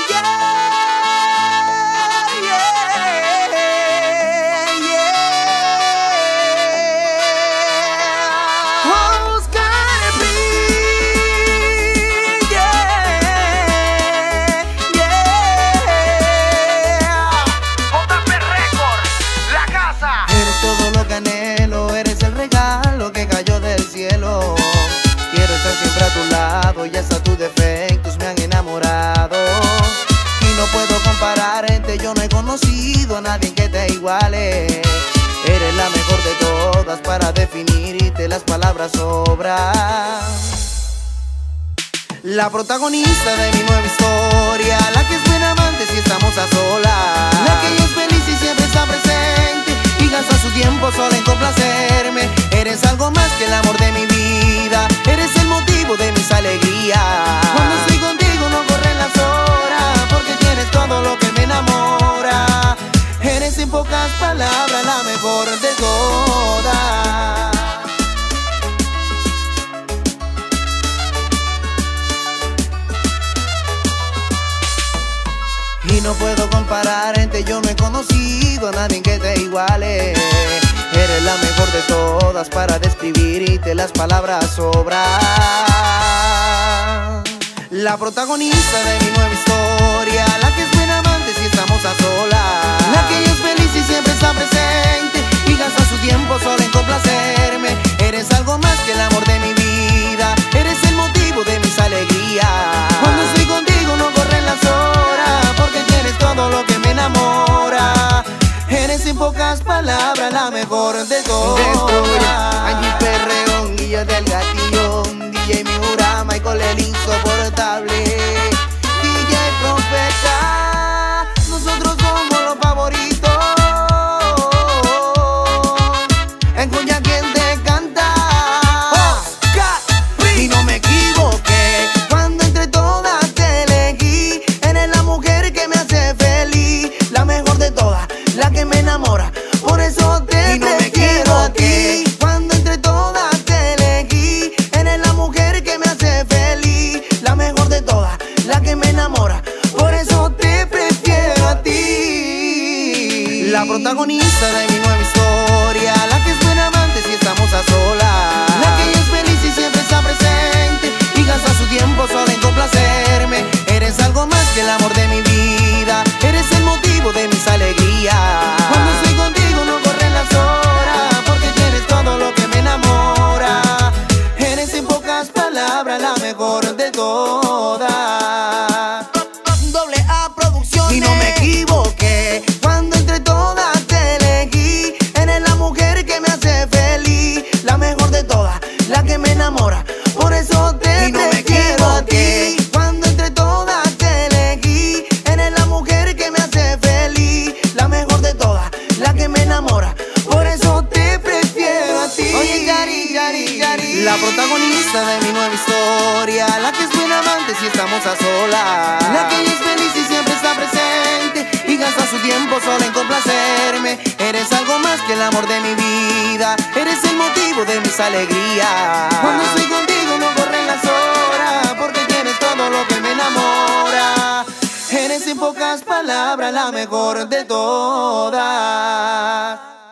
Quiero estar siempre a tu lado y hasta tus defectos me han enamorado. Y no puedo compararte, yo no he conocido a nadie que te iguale. Eres la mejor de todas, para definirte las palabras sobran. La protagonista de mi nueva historia, la que es buena amante si estamos a solas, la que es feliz y siempre está presente y gasta su tiempo sola en complacerme. Eres algo más que el amor de mi vida, eres el motivo de mis alegrías. Cuando estoy contigo no corren las horas, porque tienes todo lo que me enamora. Eres en pocas palabras la mejor de todas. Y no puedo compararte, yo no he conocido a nadie que te iguale. Eres la mejor de todas, para describirte las palabras sobran. La protagonista de mi nueva historia, la que es buena amante si estamos a solas, la que es feliz y siempre está presente y gasta su tiempo sola en complacerme. Eres algo más que el amor de mi vida, eres el motivo de mis alegrías. Cuando estoy contigo no corren las horas, porque tienes todo lo que me enamora. Eres en pocas palabras la mejor de todas. Angie Perreón, Guillo del Gatillo, DJ Miura, Michael el insoportable, DJ Profeta. Nosotros somos los favoritos. Escucha quien te canta. Oscar. Y no me equivoqué cuando entre todas te elegí. Eres la mujer que me hace feliz, la mejor de todas, la que me enamora, por eso te prefiero a ti. Cuando entre todas te elegí, eres la mujer que me hace feliz, la mejor de todas, la que me enamora, por eso te prefiero a ti. La protagonista de mi nueva historia, la que es buena amante si estamos a solas, la que es feliz y siempre está presente y gasta su tiempo sola en complacerme. Eres algo más que el amor de mi vida, eres el motivo de mis alegrías. Cuando estoy contigo no corren las horas, porque tienes todo lo que me enamora. Eres en pocas palabras la mejor de todas. Doble A Producciones. Y no me equivoqué cuando entre todas te elegí. Eres la mujer que me hace feliz, la mejor de todas, la que me enamora, por eso te prefiero a ti. Cuando entre todas te elegí, eres la mujer que me hace feliz, la mejor de todas, la que me enamora, por eso te prefiero a ti. Oye, Yari, la protagonista de mi nueva historia, la que es buena amante si estamos a solas, la que es feliz y siempre está presente y gasta su tiempo sola en complacerme. Eres algo más que el amor de mi vida, eres el motivo de mis alegrías. Cuando estoy contigo no corren las horas, porque tienes todo lo que me enamora. Eres en pocas palabras la mejor de todas.